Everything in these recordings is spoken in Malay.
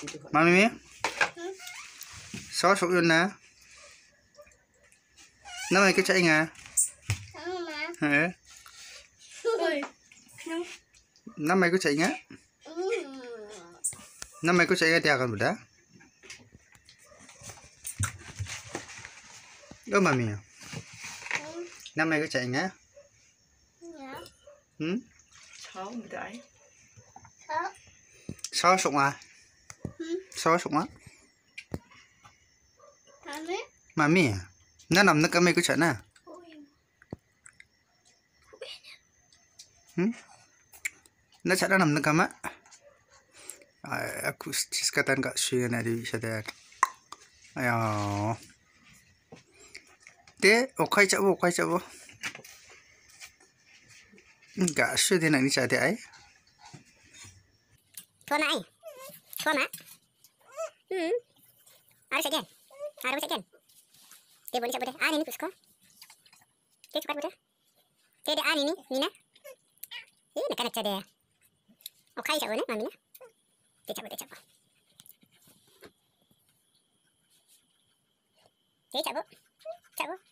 Mami, sao sụp luôn nè? Nó mày cứ chạy ngà? Hả? Nó mày cứ chạy ngá? Nó mày cứ chạy ngá tiap kan budak? Đâu mami? Nó mày cứ chạy ngá? Sáu người ta ấy. Sao sụp à? Sao sụp á? Mami à? Nó nằm nó cái mày cứ chạy nè? Nó chạy nó nằm nó cầm á? Aku sekatan kat sui nak di sadar. Ayo. Te, okai cak bo. Kat sui dia nak ni cak dia ai. Thua mà anh. Thua mà. Harus again. Harus again. Dia boleh cak boleh. Ini pusko. Dia cepat boleh. Dia ada ni na. Ini nak cak dia. Okai cak boleh mami na. Dia cak boleh cak. Dia cak bo. Cak bo.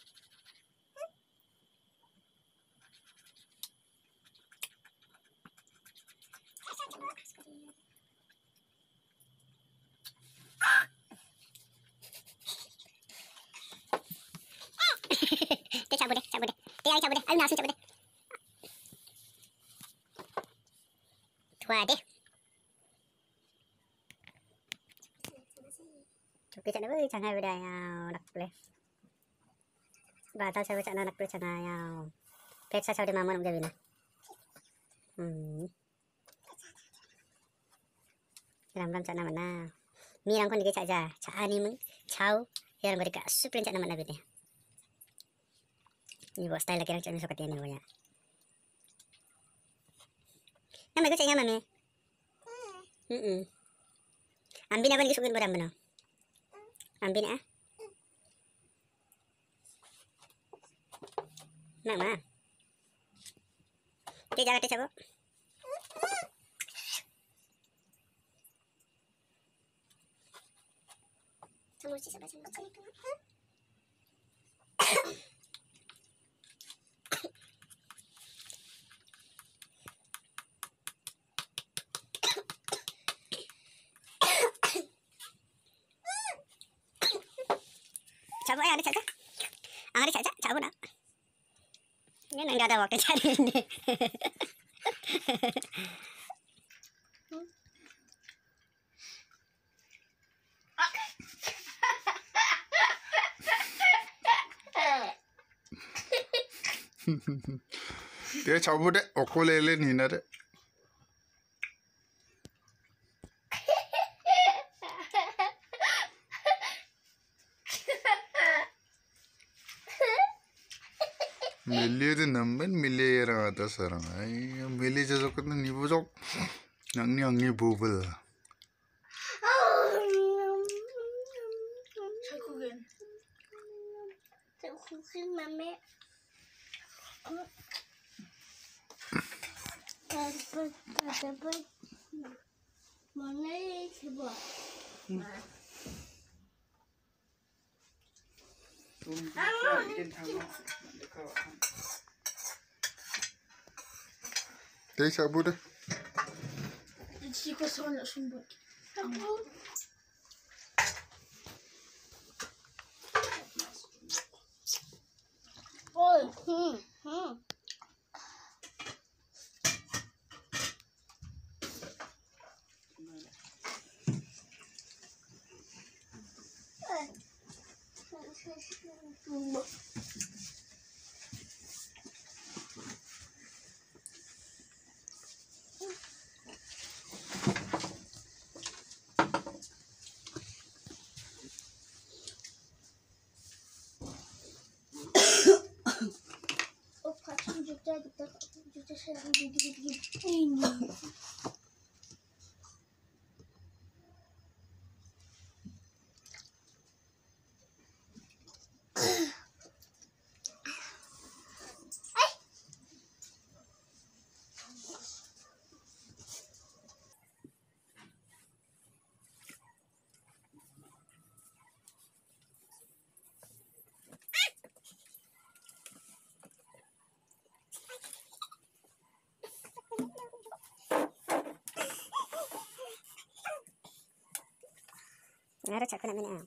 Dia cak boleh. Dia cak boleh. Ayo langsung cak boleh. Tua deh. Cukup cak boleh cangai budaya nak boleh. Batal saya cak nak boleh cangai yang. Peksa saya di mama nak jadi na. Ram cak nama na. Mi rang kon dikit cak ja. Cak ani meng. Ciao. Yang mereka super cak nama nabi ni. Ini buat style lagi cak ni suka tiada ni banyak. Nama aku cakap mami. Ambil apa lagi suka beram benar. Ambil ah. Mama. Dia jaga dia cabut. Semua sih sampai sini. Cabut ya, ada caca. Ada caca, cabut nak. Ini enggak ada waktu cari ini. Dia cabut deh, aku lele ni na deh. Milih tu nampen milih orang atas orang. Ay, milih jauh kan ni bujok, angni bubble. Cakugen mami. Dapat mana coba? Dia cabut deh. Jika soal nak sumber. Kita sedang gigit-gigit ini. Harus aku nak minum.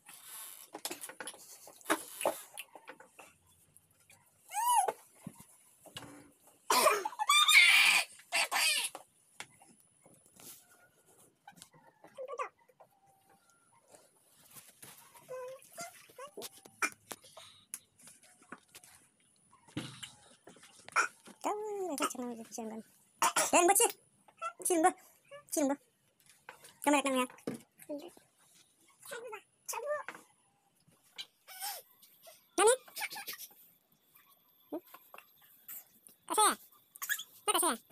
Dan buat sih, sini bu, kamu nak namanya? Nani? Kasih ya? Nak kasih ya?